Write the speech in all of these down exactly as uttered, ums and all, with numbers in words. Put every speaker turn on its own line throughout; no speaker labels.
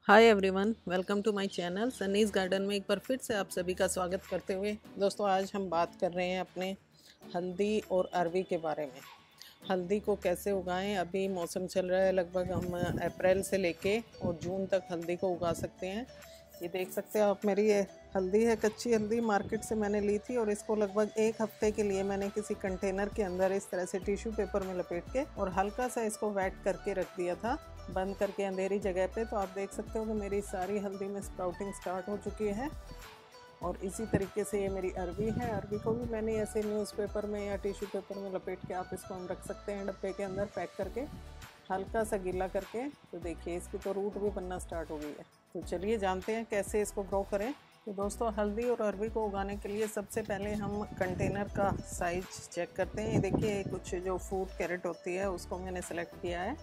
Hi everyone, welcome to my channel Sunny's garden में एक बार फिर से आप सभी का स्वागत करते हुए दोस्तों आज हम बात कर रहे हैं अपने हल्दी और अरवी के बारे में। हल्दी को कैसे उगाएं। अभी मौसम चल रहा है, लगभग हम अप्रैल से लेके और जून तक हल्दी को उगा सकते हैं। ये देख सकते हैं आप, मेरी ये हल्दी है, कच्ची हल्दी मार्केट से मैंने ली थी और इसको लगभग एक हफ्ते के लिए मैंने किसी कंटेनर के अंदर इस तरह से टिश्यू पेपर में लपेट के और हल्का सा इसको वेट करके रख दिया था, बंद करके अंधेरी जगह पे। तो आप देख सकते हो कि मेरी सारी हल्दी में स्प्राउटिंग स्टार्ट हो चुकी है। और इसी तरीके से ये मेरी अरवी है। अरवी को भी मैंने ऐसे न्यूज़पेपर में या टिश्यू पेपर में लपेट के आप इसको हम रख सकते हैं डब्बे के अंदर पैक करके, हल्का सा गीला करके। तो देखिए इसकी तो रूट भी बनना स्टार्ट हो गई है। तो चलिए जानते हैं कैसे इसको ग्रो करें। तो दोस्तों हल्दी और अरवी को उगाने के लिए सबसे पहले हम कंटेनर का साइज चेक करते हैं। ये देखिए कुछ जो फूड कैरेट होती है उसको मैंने सेलेक्ट किया है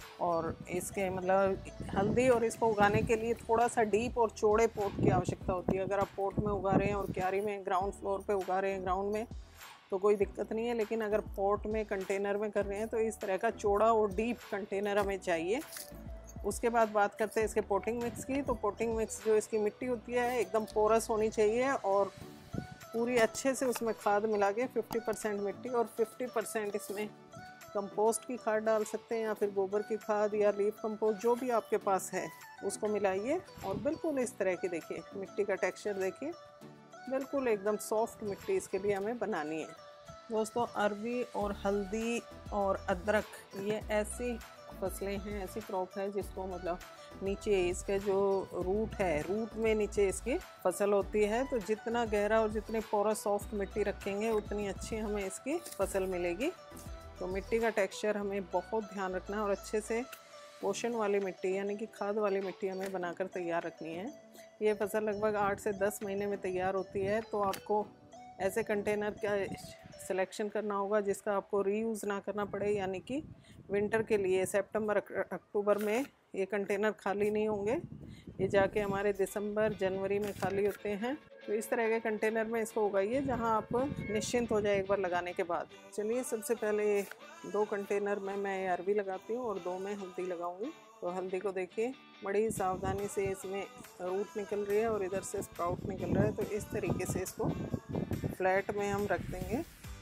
और इसके मतलब हल्दी और इसको उगाने के लिए थोड़ा सा डीप और चौड़े पॉट की आवश्यकता होती है। अगर आप पॉट में उगा रहे हैं और क्यारी में ग्राउंड फ्लोर पे उगा रहे हैं ग्राउंड में तो कोई दिक्कत नहीं है, लेकिन अगर पॉट में कंटेनर में कर रहे हैं तो इस तरह का चौड़ा और डीप कंटेनर हमें चाहिए। उसके बाद बात करते हैं इसके पोटिंग मिक्स की। तो पोटिंग मिक्स जो इसकी मिट्टी होती है एकदम पोरस होनी चाहिए और पूरी अच्छे से उसमें खाद मिला के फिफ्टी परसेंट मिट्टी और फिफ्टी परसेंट इसमें कंपोस्ट की खाद डाल सकते हैं या फिर गोबर की खाद या लीफ कंपोस्ट जो भी आपके पास है उसको मिलाइए। और बिल्कुल इस तरह की देखिए मिट्टी का टेक्सचर देखिए, बिल्कुल एकदम सॉफ्ट मिट्टी इसके लिए हमें बनानी है। दोस्तों अरवी और हल्दी और अदरक ये ऐसी फसलें हैं, ऐसी क्रॉप है जिसको मतलब नीचे इसके जो रूट है, रूट में नीचे इसकी फसल होती है। तो जितना गहरा और जितनी पोरस सॉफ्ट मिट्टी रखेंगे उतनी अच्छी हमें इसकी फसल मिलेगी। तो मिट्टी का टेक्सचर हमें बहुत ध्यान रखना है और अच्छे से पोषण वाली मिट्टी यानी कि खाद वाली मिट्टी हमें बनाकर तैयार रखनी है। ये फसल लगभग आठ से दस महीने में तैयार होती है। तो आपको ऐसे कंटेनर का सिलेक्शन करना होगा जिसका आपको रीयूज़ ना करना पड़े, यानी कि विंटर के लिए सितंबर अक्टूबर में ये कंटेनर खाली नहीं होंगे, ये जाके हमारे दिसंबर जनवरी में खाली होते हैं। तो इस तरह के कंटेनर में इसको उगाइए जहां आप निश्चिंत हो जाए एक बार लगाने के बाद। चलिए सबसे पहले दो कंटेनर में मैं अरवी लगाती हूँ और दो में हल्दी लगाऊंगी। तो हल्दी को देखिए बड़ी सावधानी से इसमें रूट निकल रही है और इधर से स्प्राउट निकल रहा है। तो इस तरीके से इसको फ्लैट में हम रख देंगे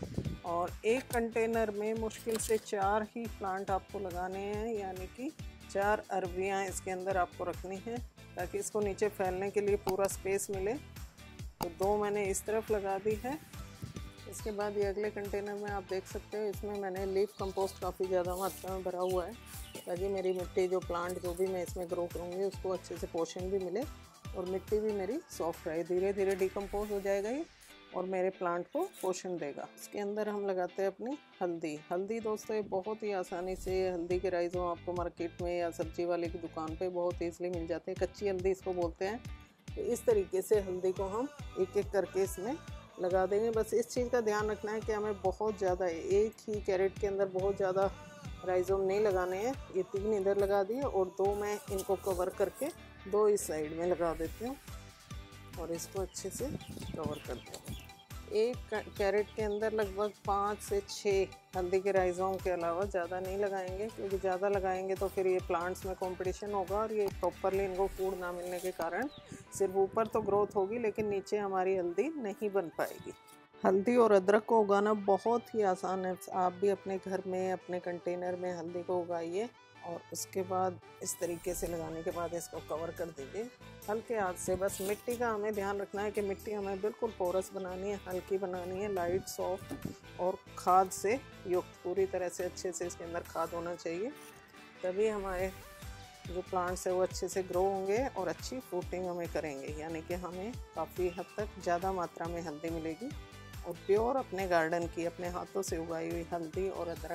और एक कंटेनर में मुश्किल से चार ही प्लांट आपको लगाने हैं, यानी कि चार अरवियाँ इसके अंदर आपको रखनी है ताकि इसको नीचे फैलने के लिए पूरा स्पेस मिले। तो दो मैंने इस तरफ लगा दी है। इसके बाद ये अगले कंटेनर में आप देख सकते हो, इसमें मैंने लीफ कंपोस्ट काफ़ी ज़्यादा मात्रा में भरा हुआ है ताकि मेरी मिट्टी जो प्लांट जो भी मैं इसमें ग्रो करूँगी उसको अच्छे से पोषण भी मिले और मिट्टी भी मेरी सॉफ्ट रहे। धीरे धीरे डिकम्पोज हो जाएगा ये और मेरे प्लांट को पोषण देगा। इसके अंदर हम लगाते हैं अपनी हल्दी। हल्दी दोस्तों ये बहुत ही आसानी से हल्दी के राइज़ों आपको मार्केट में या सब्जी वाले की दुकान पे बहुत ईज़िली मिल जाते हैं, कच्ची हल्दी इसको बोलते हैं। तो इस तरीके से हल्दी को हम एक एक करके इसमें लगा देंगे। बस इस चीज़ का ध्यान रखना है कि हमें बहुत ज़्यादा एक ही कैरेट के अंदर बहुत ज़्यादा राइज़ोम नहीं लगाने हैं। ये तीन इधर लगा दिए और दो मैं इनको कवर करके दो इस साइड में लगा देती हूँ और इसको अच्छे से कवर करते हैं। एक कैरेट के अंदर लगभग पाँच से छः हल्दी के राइज़ोम के अलावा ज़्यादा नहीं लगाएंगे, क्योंकि ज़्यादा लगाएंगे तो फिर ये प्लांट्स में कंपटीशन होगा और ये प्रॉपरली इनको फूड ना मिलने के कारण सिर्फ ऊपर तो ग्रोथ होगी लेकिन नीचे हमारी हल्दी नहीं बन पाएगी। हल्दी और अदरक को उगाना बहुत ही आसान है। आप भी अपने घर में अपने कंटेनर में हल्दी को उगाइए और उसके बाद इस तरीके से लगाने के बाद इसको कवर कर दीजिए हल्के हाथ से। बस मिट्टी का हमें ध्यान रखना है कि मिट्टी हमें बिल्कुल पोरस बनानी है, हल्की बनानी है, लाइट सॉफ्ट और खाद से युक्त, पूरी तरह से अच्छे से इसके अंदर खाद होना चाहिए। तभी हमारे जो प्लांट्स है वो अच्छे से ग्रो होंगे और अच्छी फ्रूटिंग हमें करेंगे, यानी कि हमें काफ़ी हद तक ज़्यादा मात्रा में हल्दी मिलेगी और प्योर अपने गार्डन की अपने हाथों से उगाई हुई हल्दी और अदरक।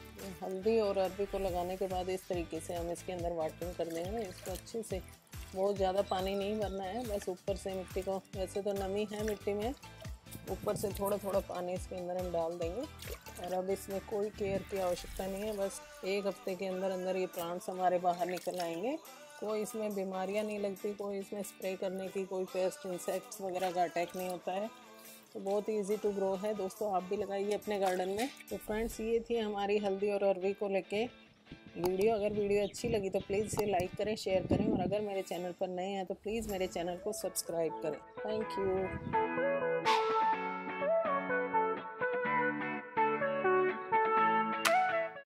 हल्दी और अरवी को लगाने के बाद इस तरीके से हम इसके अंदर वाटरिंग कर देंगे। इसको अच्छे से, बहुत ज़्यादा पानी नहीं भरना है, बस ऊपर से मिट्टी को, वैसे तो नमी है मिट्टी में, ऊपर से थोड़ा थोड़ा पानी इसके अंदर हम डाल देंगे। और अब इसमें कोई केयर की आवश्यकता नहीं है, बस एक हफ्ते के अंदर अंदर ये प्लांट्स हमारे बाहर निकल आएंगे। कोई इसमें बीमारियाँ नहीं लगती, कोई इसमें स्प्रे करने की, कोई पेस्ट इंसेक्ट्स वगैरह का अटैक नहीं होता है। तो बहुत इजी टू ग्रो है दोस्तों, आप भी लगाइए अपने गार्डन में। तो फ्रेंड्स ये थी हमारी हल्दी और अरवी को लेके वीडियो अगर वीडियो अच्छी लगी तो प्लीज़ इसे लाइक करें, शेयर करें, और अगर मेरे चैनल पर नए हैं तो प्लीज़ मेरे चैनल को सब्सक्राइब करें। Thank you.